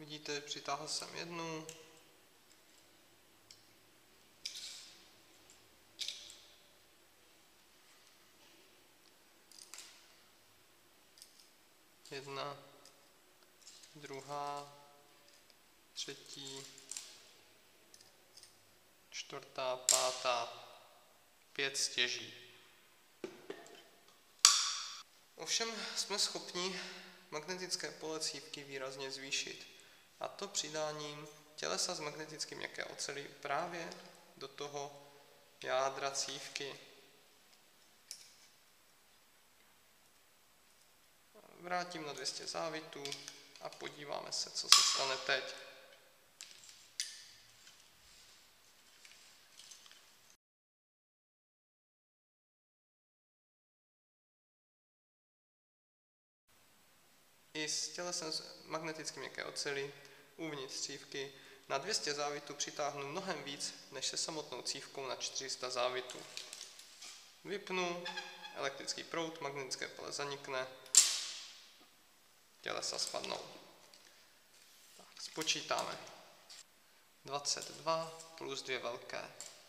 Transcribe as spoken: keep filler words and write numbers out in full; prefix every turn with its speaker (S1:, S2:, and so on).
S1: vidíte, přitáhl jsem jednu. Jedna, druhá, třetí, čtvrtá, pátá, pět stěží. Ovšem jsme schopni magnetické pole cívky výrazně zvýšit, a to přidáním tělesa z magneticky měkké oceli právě do toho jádra cívky. Vrátím na dvě stě závitů a podíváme se, co se stane teď. I s tělesem z magneticky měkké oceli uvnitř cívky na dvě stě závitů přitáhnu mnohem víc než se samotnou cívkou na čtyři sta závitů. Vypnu, elektrický proud, magnetické pole zanikne, tělesa spadnou. Tak, spočítáme. dvacet dva plus dvě velké.